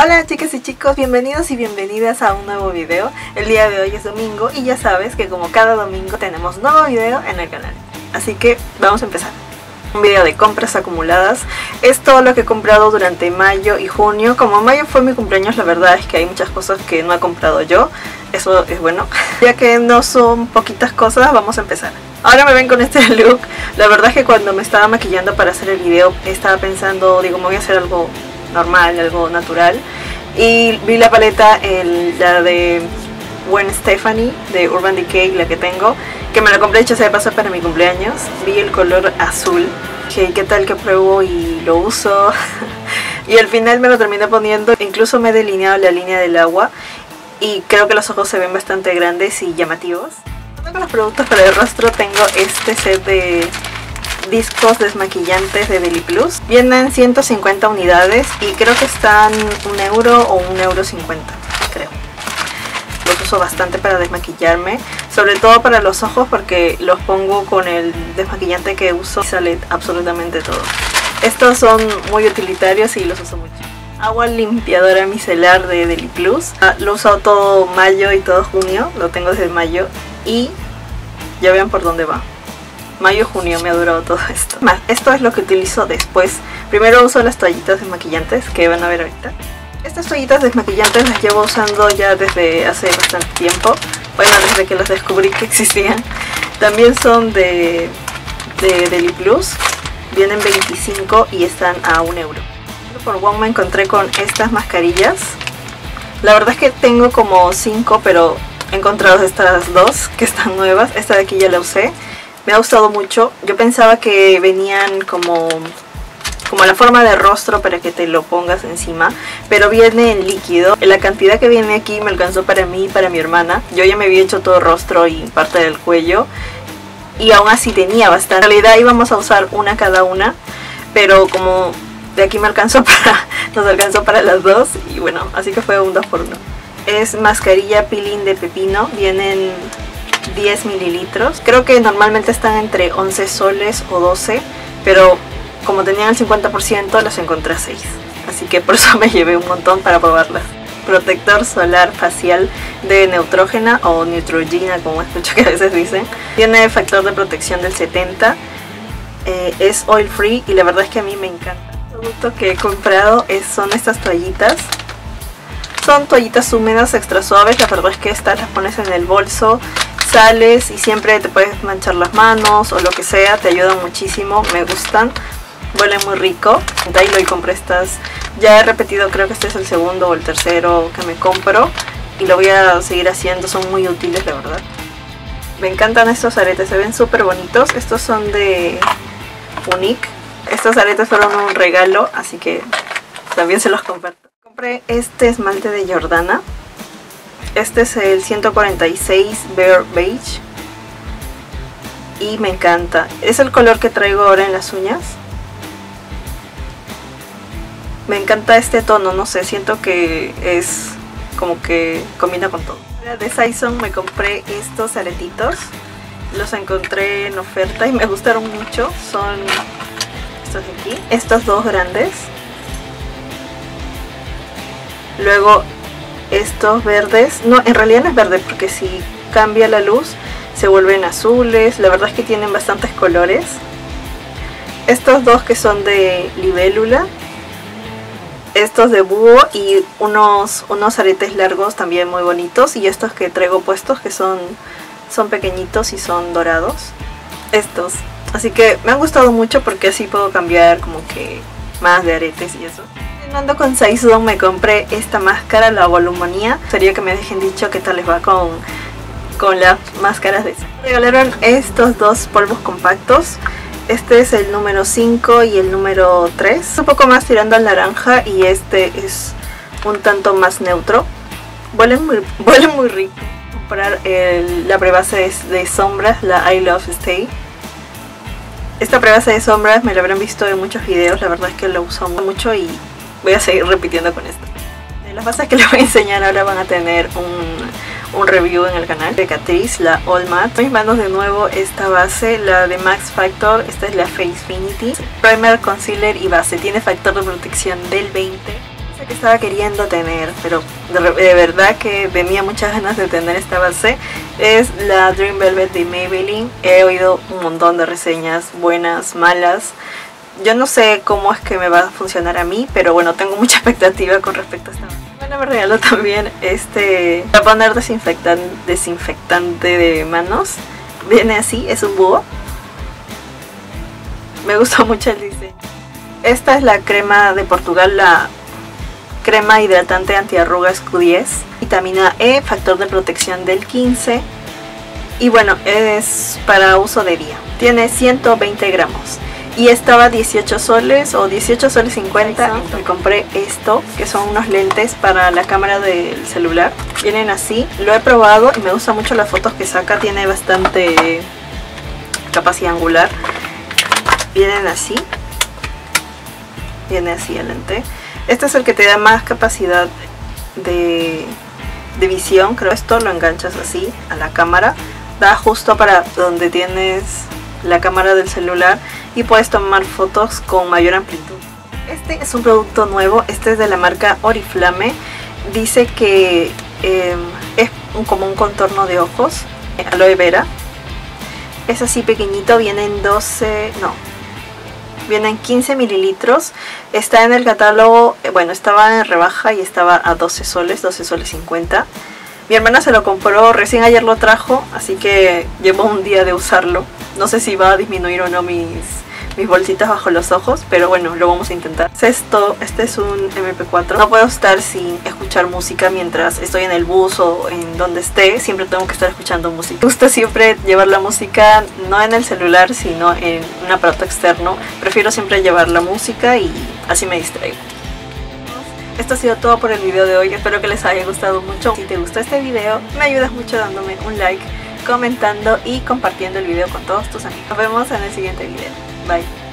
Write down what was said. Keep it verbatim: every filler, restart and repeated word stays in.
Hola chicas y chicos, bienvenidos y bienvenidas a un nuevo video. El día de hoy es domingo y ya sabes que como cada domingo tenemos nuevo video en el canal. Así que vamos a empezar. Un video de compras acumuladas. Es todo lo que he comprado durante mayo y junio. Como mayo fue mi cumpleaños, la verdad es que hay muchas cosas que no he comprado yo. Eso es bueno. Ya que no son poquitas cosas, vamos a empezar. Ahora me ven con este look. La verdad es que cuando me estaba maquillando para hacer el video estaba pensando, digo, me voy a hacer algo normal, algo natural, y vi la paleta, el, la de Gwen Stefani de Urban Decay, la que tengo, que me la compré hecha sea de paso para mi cumpleaños. Vi el color azul, que qué tal que pruebo y lo uso y al final me lo terminé poniendo. Incluso me he delineado la línea del agua y creo que los ojos se ven bastante grandes y llamativos. Con los productos para el rostro tengo este set de discos desmaquillantes de Deli Plus. Vienen ciento cincuenta unidades y creo que están un euro o un euro cincuenta, creo. Los uso bastante para desmaquillarme, sobre todo para los ojos, porque los pongo con el desmaquillante que uso y sale absolutamente todo. Estos son muy utilitarios y los uso mucho. Agua limpiadora micelar de Deli Plus. Ah, lo he usado todo mayo y todo junio, lo tengo desde mayo y ya vean por dónde va. Mayo, junio me ha durado todo esto. Más, esto es lo que utilizo después. Primero uso las toallitas desmaquillantes que van a ver ahorita. Estas toallitas desmaquillantes las llevo usando ya desde hace bastante tiempo. Bueno, desde que las descubrí que existían. También son de, de Deli Plus. Vienen veinticinco y están a un euro. Por One me encontré con estas mascarillas. La verdad es que tengo como cinco, pero he encontrado estas dos que están nuevas. Esta de aquí ya la usé. Me ha gustado mucho. Yo pensaba que venían como, como la forma de rostro para que te lo pongas encima, pero viene en líquido. La cantidad que viene aquí me alcanzó para mí y para mi hermana. Yo ya me había hecho todo rostro y parte del cuello y aún así tenía bastante. En realidad íbamos a usar una cada una, pero como de aquí me alcanzó para, nos alcanzó para las dos y bueno, así que fue un dos por uno. Es mascarilla peeling de pepino. Vienen diez mililitros. Creo que normalmente están entre once soles o doce, pero como tenían el cincuenta por ciento las encontré a seis, así que por eso me llevé un montón para probarlas. Protector solar facial de Neutrogena o Neutrogena, como escucho que a veces dicen. Tiene factor de protección del setenta, eh, es oil free y la verdad es que a mí me encanta. El producto que he comprado es, son estas toallitas. Son toallitas húmedas extra suaves. La verdad es que estas las pones en el bolso, sales y siempre te puedes manchar las manos o lo que sea, te ayudan muchísimo, me gustan, huelen muy rico. Y compré estas, ya he repetido, creo que este es el segundo o el tercero que me compro y lo voy a seguir haciendo, son muy útiles la verdad. Me encantan estos aretes, se ven súper bonitos. Estos son de Unique, estos aretes fueron un regalo, así que también se los comparto. Compré este esmalte de Jordana. Este es el ciento cuarenta y seis Bare Beige y me encanta. Es el color que traigo ahora en las uñas. Me encanta este tono, no sé, siento que es como que combina con todo. De Saison me compré estos aretitos. Los encontré en oferta y me gustaron mucho. Son estos de aquí, estos dos grandes. Luego estos verdes, no, en realidad no es verde porque si cambia la luz se vuelven azules. La verdad es que tienen bastantes colores. Estos dos que son de libélula, estos de búho y unos, unos aretes largos también muy bonitos. Y estos que traigo puestos que son, son pequeñitos y son dorados. Estos, así que me han gustado mucho porque así puedo cambiar como que más de aretes y eso. Ando con Saison, me compré esta máscara, la Volumonía. Sería que me dejen dicho qué tal les va con, con las máscaras de eso. Me regalaron estos dos polvos compactos. Este es el número cinco y el número tres. Un poco más tirando al naranja y este es un tanto más neutro. Huelen muy, huelen muy rico. Comprar el, la prebase de, de sombras, la I Love Stay. Esta prebase de sombras me la habrán visto en muchos videos. La verdad es que lo uso mucho y voy a seguir repitiendo con esto. Las bases que les voy a enseñar ahora van a tener un, un review en el canal de Catrice, la All Matte. En mis manos de nuevo esta base, la de Max Factor. Esta es la Facefinity. Primer, concealer y base. Tiene factor de protección del veinte. que estaba queriendo tener, pero de, de verdad que tenía muchas ganas de tener esta base, es la Dream Velvet de Maybelline. He oído un montón de reseñas, buenas, malas. Yo no sé cómo es que me va a funcionar a mí, pero bueno, tengo mucha expectativa con respecto a esta base. Bueno, me regaló también este para poner desinfectan, desinfectante de manos. Viene así, es un búho. Me gustó mucho el diseño. Esta es la crema de Portugal, la crema hidratante antiarrugas Q diez, vitamina E, factor de protección del quince, y bueno, es para uso de día. Tiene ciento veinte gramos y estaba dieciocho soles o dieciocho soles cincuenta. Me compré esto, que son unos lentes para la cámara del celular. Vienen así, lo he probado y me gustan mucho las fotos que saca, tiene bastante capacidad angular. Vienen así, viene así el lente. Este es el que te da más capacidad de, de visión. Creo esto lo enganchas así a la cámara, da justo para donde tienes la cámara del celular y puedes tomar fotos con mayor amplitud. Este es un producto nuevo, este es de la marca Oriflame. Dice que eh, es un, como un contorno de ojos, aloe vera. Es así pequeñito, vienen doce, no, vienen quince mililitros. Está en el catálogo, bueno, estaba en rebaja y estaba a doce soles, doce soles cincuenta. Mi hermana se lo compró, recién ayer lo trajo, así que llevo un día de usarlo. No sé si va a disminuir o no mis, mis bolsitas bajo los ojos, pero bueno, lo vamos a intentar. Esto, este es un eme pe cuatro. No puedo estar sin escuchar música mientras estoy en el bus o en donde esté. Siempre tengo que estar escuchando música. Me gusta siempre llevar la música, no en el celular, sino en un aparato externo. Prefiero siempre llevar la música y así me distraigo. Esto ha sido todo por el video de hoy. Espero que les haya gustado mucho. Si te gustó este video, me ayudas mucho dándome un like, comentando y compartiendo el video con todos tus amigos. Nos vemos en el siguiente video. Bye.